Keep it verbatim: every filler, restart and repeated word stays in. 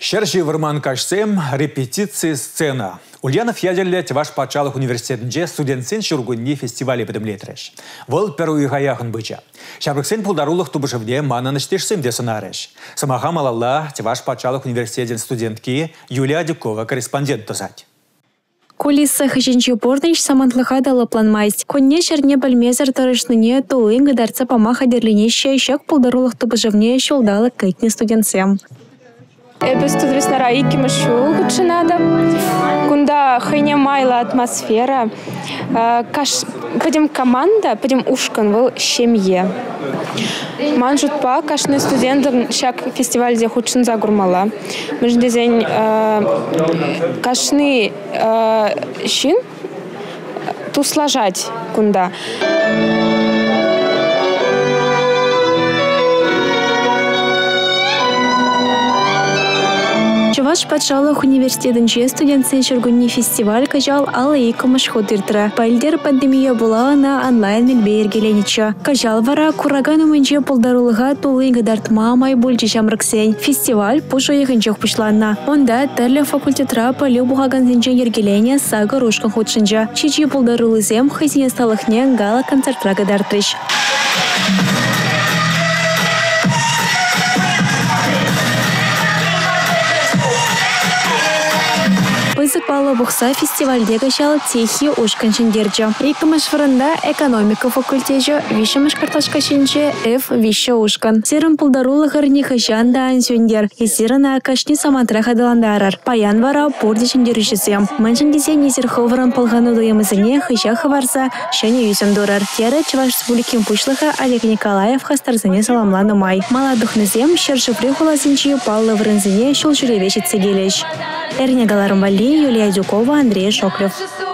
Шерши вырман кашсем репетиции сцена. Ульянов ядерлет ваш пачалых университетінде студентсен шургунни фестивале бідімлетреш. Вол первый гаяхын быча. Шабрыксен пулдарулых тубышывде манан іштешсем де сынареш. Самаха малалла ваш пачалых университетен студентки Юлия Дюкова корреспондент тозать. Кулиса хыжинчи порныш самантлыха да лапланмайсть. Конне черне бальмезер тарышныне тулын гыдарца памаха дерленеще щак пулдарулых тубышывне щолдалы кайтне студентсем. Біз тут веснара икимы шул надо. Кунда хайне майла атмосфера. Каш пойдем команда, пойдем ушкан был семье. Манжут па кашны студентам шак фестиваль где худшин загурмала. Мы же дизайн кашны щин тусложать кунда. Чуваш патшалых университетінче студентсен шыргунни фестиваль кажал алы икымыш ходыртыра. Пальдер пандемия була на онлайн мельбе ергеленича. Кажал вара кураган умынче пулдарулыга тулы гыдартма май бульчи шамрыксен. Фестиваль пушу ехынчок пушланна. Онда тәрлі факультетра пылю буғаган ергелене сага рушкан худшынча. Чичи пулдарулызем хызине сталыхне гала концертра гыдартыш. Палы бухса фестивальде качал техи ушкан шендерча. Икымыш фырында экономика факультете, вишемыш карташка шенче F вище ушкан. Сирым пулдарулы гырни хыжан да ансюндер. Исирына кашни самантра хадаландарар. Паян вара порди шендеришесем. Мэншен десе несер ховаран пылгану дуемызыне хыжа хаварса шене юсен дурар. Тері Чуваш Республикин пушлыха Олег Николаев хастарзыне саламланы май. Маладухнызем шерши прихуласынчи паллы врынзыне шул жүревешет сегелеш. Эрнегаларым Вали, Юлия Дюкова, Андрей Шоклев.